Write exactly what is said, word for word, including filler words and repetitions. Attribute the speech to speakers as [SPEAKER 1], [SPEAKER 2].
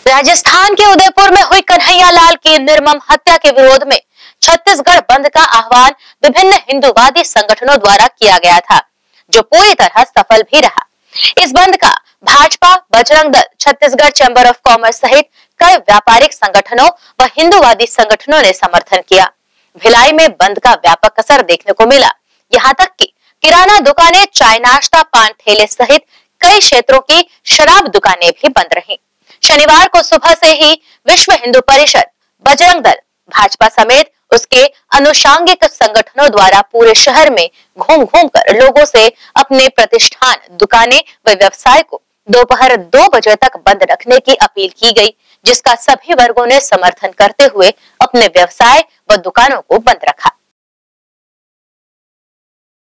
[SPEAKER 1] राजस्थान के उदयपुर में हुई कन्हैयालाल की निर्मम हत्या के विरोध में छत्तीसगढ़ बंद का आह्वान विभिन्न हिंदूवादी संगठनों द्वारा किया गया था, जो पूरी तरह सफल भी रहा। इस बंद का Bhajpa, Bajrang Dal, Chhattisgarh chamber of commerce सहित कई व्यापारिक संगठनों व हिंदूवादी संगठनों ने समर्थन किया। भिलाई में बंद का व्यापक असर देखने को मिला। यहाँ तक कि किराना दुकानें, चाय नाश्ता, पान ठेले सहित कई क्षेत्रों की शराब दुकानें भी बंद रहीं। शनिवार को सुबह से ही विश्व हिंदू परिषद, बजरंग दल, भाजपा समेत उसके अनुषांगिक संगठनों द्वारा पूरे शहर में घूम घूम कर लोगों से अपने प्रतिष्ठान, दुकानें व व्यवसाय को दोपहर दो बजे तक बंद रखने की अपील की गई, जिसका सभी वर्गों ने समर्थन करते हुए अपने व्यवसाय व दुकानों को बंद रखा।